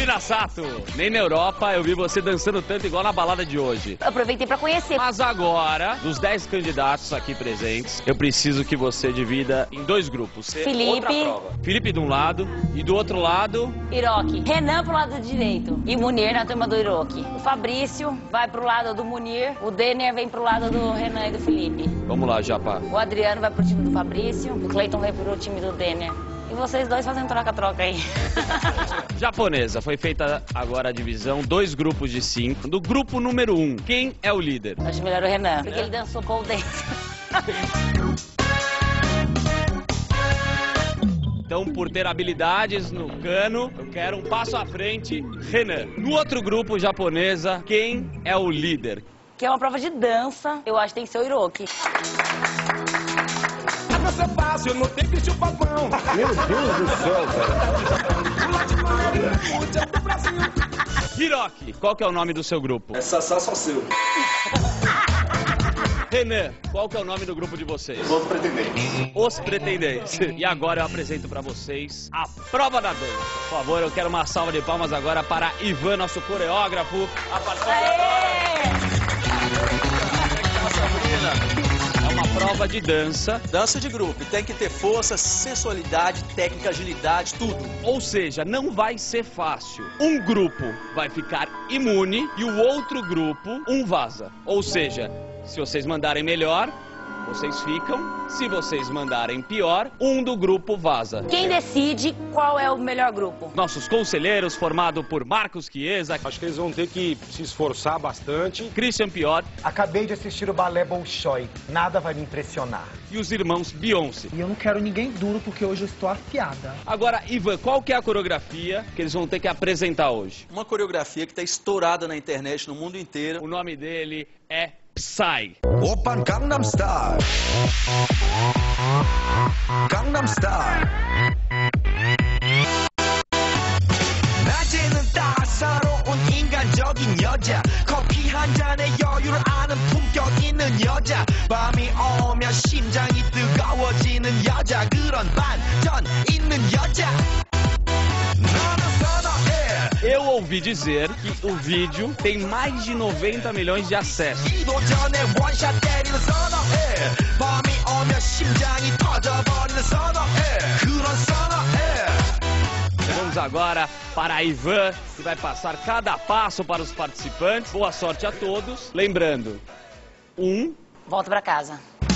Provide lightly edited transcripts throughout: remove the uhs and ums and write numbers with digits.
Sabrina Sato, nem na Europa eu vi você dançando tanto igual na balada de hoje. Aproveitei pra conhecer. Mas agora, dos 10 candidatos aqui presentes, eu preciso que você divida em 2 grupos. Felipe. Outra prova. Felipe de um lado e do outro lado... Iroque. Renan pro lado direito. E Munir na turma do Iroque. O Fabrício vai pro lado do Munir. O Denner vem pro lado do Renan e do Felipe. Vamos lá, Japa. O Adriano vai pro time do Fabrício. O Cleiton vai pro time do Denner. E vocês dois fazendo troca-troca aí. Japonesa, foi feita agora a divisão, 2 grupos de 5. Do grupo número 1, quem é o líder? Acho melhor o Renan, porque ele dançou pole dance. Então, por ter habilidades no cano, eu quero um passo à frente, Renan. No outro grupo, japonesa, quem é o líder? Que é uma prova de dança, eu acho que tem que ser o Iroque. Ser fácil, não tem que chupar pão. Meu Deus do céu, velho. Hiroki, qual que é o nome do seu grupo? É Sassá só seu. Renan, qual que é o nome do grupo de vocês? Os Pretendentes. Os Pretendentes. E agora eu apresento pra vocês a prova da dança. Por favor, eu quero uma salva de palmas agora para Ivan, nosso coreógrafo. A partir de agora... É uma prova de dança. Dança de grupo. Tem que ter força, sensualidade, técnica, agilidade, tudo. Ou seja, não vai ser fácil. Um grupo vai ficar imune e o outro grupo, vaza. Ou seja, se vocês mandarem melhor, vocês ficam. Se vocês mandarem pior, do grupo vaza. Quem decide qual é o melhor grupo? Nossos conselheiros, formado por Marcos Chiesa. Acho que eles vão ter que se esforçar bastante. Christian Pior. Acabei de assistir o balé Bolshoi. Nada vai me impressionar. E os irmãos Beyoncé. E eu não quero ninguém duro porque hoje eu estou afiada. Agora, Ivan, qual que é a coreografia que eles vão ter que apresentar hoje? Uma coreografia que está estourada na internet, no mundo inteiro. O nome dele é Psy. Open Gangnam Style. Gangnam Style. 낮에는 따사로운 인간적인 여자 커피 한 잔에 여유를 아는 품격 있는 여자 밤이 오면 심장이 뜨거워지는 여자 그런 반전 있는 여자 너는 선호해. Eu ouvi dizer que o vídeo tem mais de 90 milhões de acessos. 이도전에 원샷 때리는 선호해 밤이 오면 심장이 터져버리는 선호해 그런 선호해. Vamos agora para Ivan, que vai passar cada passo para os participantes. Boa sorte a todos. Lembrando, Volta pra casa.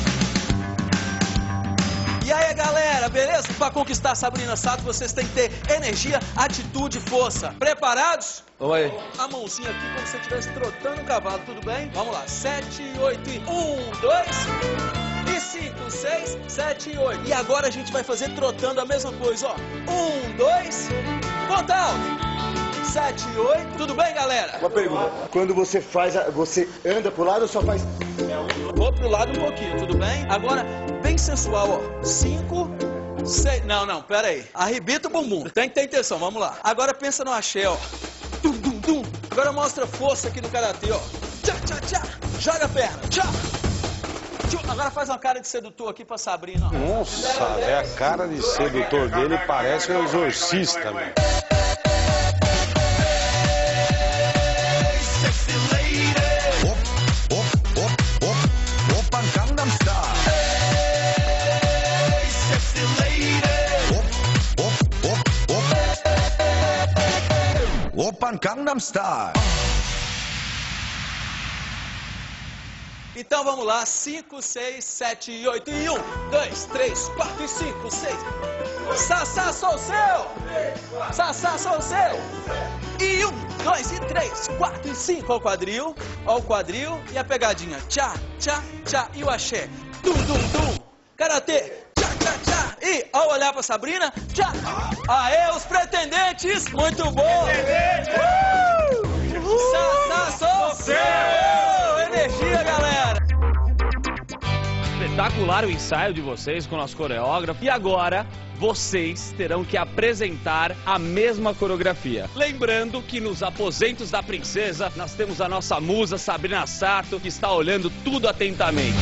E aí, galera, beleza? Para conquistar a Sabrina Sato, vocês têm que ter energia, atitude e força. Preparados? Vamos aí. A mãozinha aqui como se você estivesse trotando um cavalo, tudo bem? Vamos lá, 7, 8 e 1, 2... E 5, 6, 7 e 8. E agora a gente vai fazer trotando a mesma coisa, ó. 1, 2, conta alto. 7 e 8. Tudo bem, galera? Uma pergunta. Quando você faz, você anda pro lado ou só faz... Vou pro lado um pouquinho, tudo bem? Agora, bem sensual, ó. 5, 6... Não, pera aí. Arrebita o bumbum. Tem que ter intenção, vamos lá. Agora pensa no axé, ó. Tum, tum, tum. Agora mostra força aqui no karatê, ó. Tchá, tchá, tchá. Joga a perna. Tchá. Agora faz uma cara de sedutor aqui pra Sabrina, ó. Nossa, velho, a cara de sedutor dele parece um exorcista, velho. Open Gangnam Style. Sexy lady. Open Gangnam Style. Então vamos lá, 5, 6, 7 e 8 e 1, 2, 3, 4 e 5, 6. Sassá, sou seu! Sassá, sou seu! E 1, 2 e 3, 4 e 5. Ó o quadril e a pegadinha. Tchá, tchá, tchá. E o axé. Tum, tum, tum. Karatê. Tchá, tchá, tchá. E ao olhar pra Sabrina, tchá. Aê, os pretendentes. Muito bom. Sassá, sou seu! Energia, galera! Espetacular o ensaio de vocês com o nosso coreógrafo. E agora, vocês terão que apresentar a mesma coreografia. Lembrando que nos aposentos da princesa, nós temos a nossa musa Sabrina Sato, que está olhando tudo atentamente.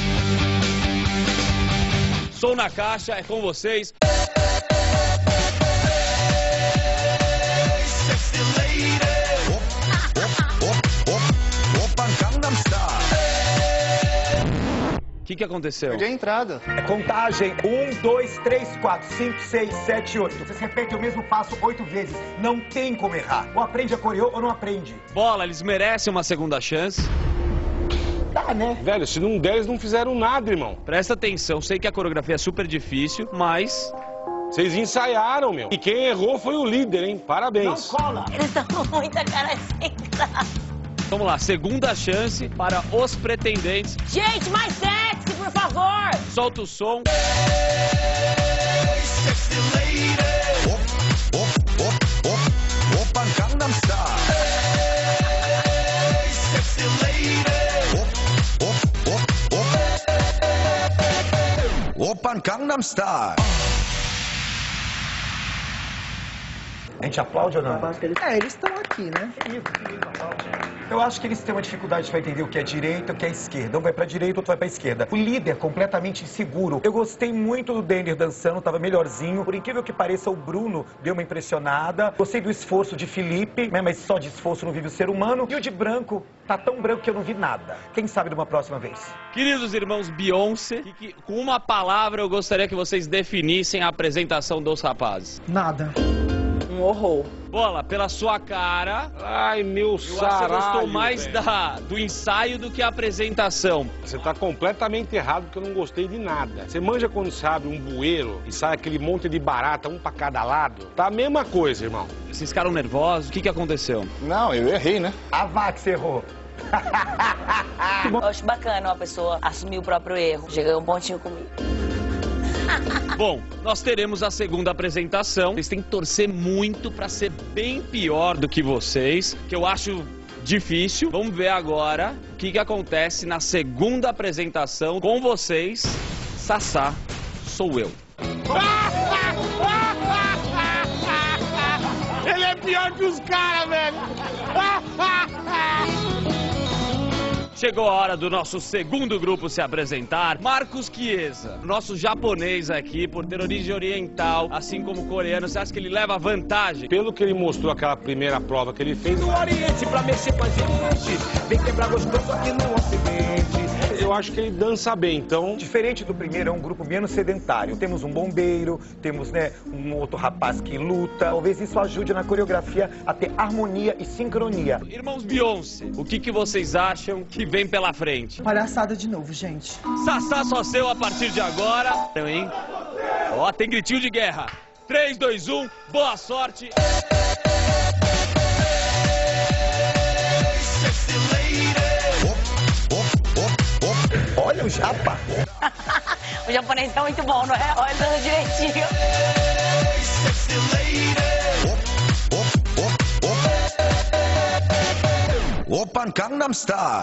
Som na caixa, é com vocês. Sexy lady. que aconteceu? Perdi a entrada. É contagem. 1, 2, 3, 4, 5, 6, 7, 8. Vocês repetem o mesmo passo 8 vezes. Não tem como errar. Ou aprende a coreô ou não aprende. Bola, eles merecem uma segunda chance. Tá, né? Velho, se não der, eles não fizeram nada, irmão. Presta atenção, sei que a coreografia é super difícil, mas... Vocês ensaiaram, meu. E quem errou foi o líder, hein? Parabéns. Não cola. Eles estão com muita cara sem graça. Vamos lá, segunda chance para os pretendentes. Gente, mais sexy, por favor! Solta o som. Open Gangnam Style. A gente aplaude ou não? É, eles estão aqui, né? Eu acho que eles têm uma dificuldade para entender o que é direita e o que é esquerda. Um vai pra direita, outro vai pra esquerda. O líder completamente inseguro. Eu gostei muito do Denner dançando, tava melhorzinho. Por incrível que pareça, o Bruno deu uma impressionada. Gostei do esforço de Felipe, né? Mas só de esforço não vive o ser humano. E o de branco tá tão branco que eu não vi nada. Quem sabe de uma próxima vez? Queridos irmãos Beyoncé, com uma palavra eu gostaria que vocês definissem a apresentação dos rapazes. Nada. Um horror. Bola, pela sua cara, Ai, meu eu acho que você saralho, gostou mais velho. do ensaio do que a apresentação. Você tá completamente errado porque eu não gostei de nada. Você manja quando você abre um bueiro e sai aquele monte de barata, um pra cada lado? Tá a mesma coisa, irmão. Vocês ficaram nervosos? O que aconteceu? Não, eu errei, né? A Vax errou. Eu acho bacana uma pessoa assumir o próprio erro. Chega um pontinho comigo. Bom, nós teremos a segunda apresentação. Vocês têm que torcer muito pra ser bem pior do que vocês, que eu acho difícil. Vamos ver agora o que acontece na segunda apresentação com vocês. Sassá, sou eu. Ele é pior que os caras, velho. Chegou a hora do nosso segundo grupo se apresentar. Marcos Chiesa, nosso japonês aqui, por ter origem oriental, assim como coreano. Você acha que ele leva vantagem? Pelo que ele mostrou aquela primeira prova que ele fez, Do Oriente pra mexer com a gente. Vem quebrar gostoso aqui no Ocidente. eu acho que ele dança bem, então... Diferente do primeiro, é um grupo menos sedentário. Temos um bombeiro, temos, né, um outro rapaz que luta. Talvez isso ajude na coreografia a ter harmonia e sincronia. Irmãos Beyoncé, o que vocês acham que vem pela frente? Palhaçada de novo, gente. Sassá só seu a partir de agora. Então, hein? Ó, tem gritinho de guerra. 3, 2, 1, boa sorte. Olha o japa. O japonês tá muito bom, não é? Olha, dando direitinho. Open Gangnam Style.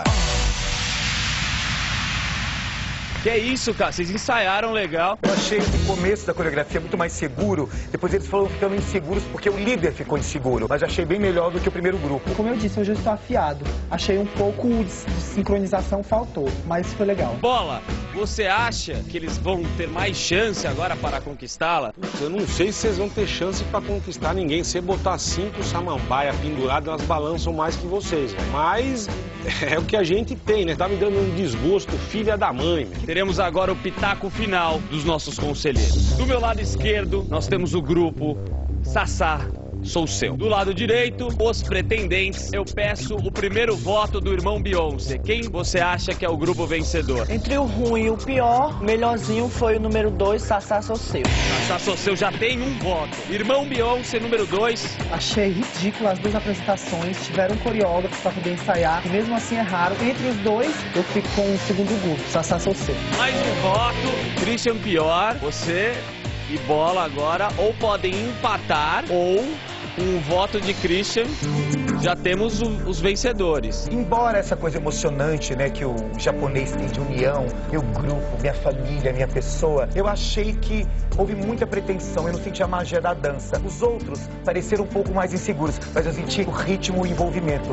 Que é isso, cara? Vocês ensaiaram legal. Eu achei o começo da coreografia muito mais seguro. Depois eles foram ficando inseguros porque o líder ficou inseguro. Mas achei bem melhor do que o primeiro grupo. Como eu disse, hoje eu estou afiado. Achei um pouco de sincronização faltou, mas foi legal. Bola, você acha que eles vão ter mais chance agora para conquistá-la? Eu não sei se vocês vão ter chance pra conquistar ninguém. Se você botar 5 samambaia penduradas, elas balançam mais que vocês, né? Mas é o que a gente tem, né? Tá me dando um desgosto, filha da mãe, meu. Teremos agora o pitaco final dos nossos conselheiros. Do meu lado esquerdo, nós temos o grupo Sassá, sou seu. Do lado direito, os pretendentes. Eu peço o primeiro voto do irmão Beyoncé. Quem você acha que é o grupo vencedor? Entre o ruim e o pior, o melhorzinho foi o número 2, Sassá Sou Seu. Sassá Sou Seu já tem um voto. Irmão Beyoncé, número 2. Achei ridículo as duas apresentações, tiveram coreógrafos para poder ensaiar, e mesmo assim erraram. Entre os dois, eu fico com o segundo grupo, Sassá Sou Seu. Mais um voto. Christian pior. Você e Bola agora ou podem empatar ou um voto de Christian. Já temos os vencedores. Embora essa coisa emocionante, né, que o japonês tem de união, meu grupo, minha família, minha pessoa, eu achei que houve muita pretensão, eu não senti a magia da dança. Os outros pareceram um pouco mais inseguros, mas eu senti o ritmo e o envolvimento. Portanto,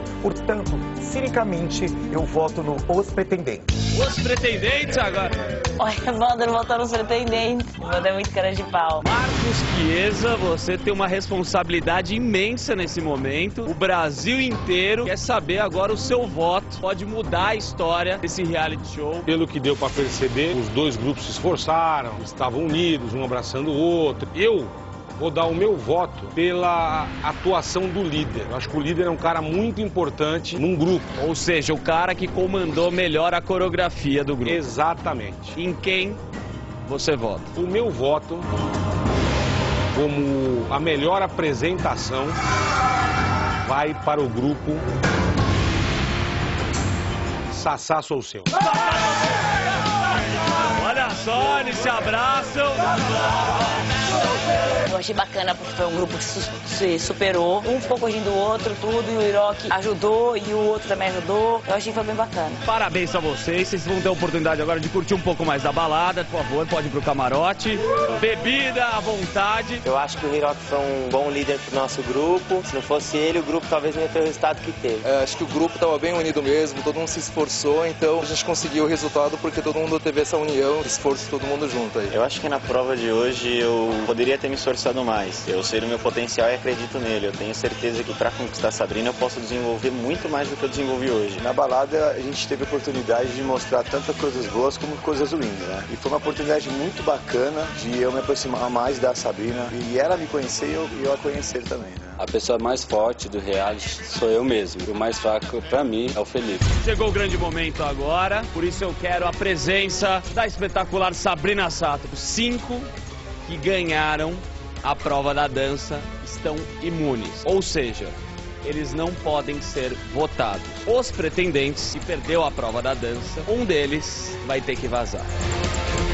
Portanto, cinicamente, eu voto no Os Pretendentes. Os Pretendentes agora. Olha, Wander votou nos Pretendentes. O Wander é muito cara de pau. Marcos Chiesa, você tem uma responsabilidade imensa nesse momento. O Brasil inteiro quer saber agora o seu voto. Pode mudar a história desse reality show. Pelo que deu pra perceber, os dois grupos se esforçaram, estavam unidos, um abraçando o outro. Eu vou dar o meu voto pela atuação do líder. Eu acho que o líder é um cara muito importante num grupo. Ou seja, o cara que comandou melhor a coreografia do grupo. Exatamente. Em quem você vota? O meu voto, como a melhor apresentação, vai para o grupo Sassá Sou Seu. Olha só, eles se abraçam. Eu achei bacana porque foi um grupo que se superou. Um ficou corrigindo o outro, tudo, e o Hiroki ajudou e o outro também ajudou. Eu achei que foi bem bacana. Parabéns a vocês. Vocês vão ter a oportunidade agora de curtir um pouco mais da balada. Por favor, pode ir pro camarote. Bebida à vontade. Eu acho que o Hiroki foi um bom líder pro nosso grupo. Se não fosse ele, o grupo talvez não ia ter o resultado que teve. Acho que o grupo estava bem unido mesmo, todo mundo se esforçou, então a gente conseguiu o resultado porque todo mundo teve essa união, esforço todo mundo junto aí. Eu acho que na prova de hoje eu poderia ter me esforçado mais. Eu sei do meu potencial e acredito nele. Eu tenho certeza que para conquistar a Sabrina eu posso desenvolver muito mais do que eu desenvolvi hoje. Na balada a gente teve a oportunidade de mostrar tanto coisas boas como coisas ruins, né? E foi uma oportunidade muito bacana de eu me aproximar mais da Sabrina e ela me conhecer e eu a conhecer também, né? A pessoa mais forte do reality sou eu mesmo. E o mais fraco pra mim é o Felipe. Chegou o grande momento agora, por isso eu quero a presença da espetacular Sabrina Sato. Os 5 que ganharam a prova da dança estão imunes, ou seja, eles não podem ser votados. Os pretendentes, que perdeu a prova da dança, um deles vai ter que vazar.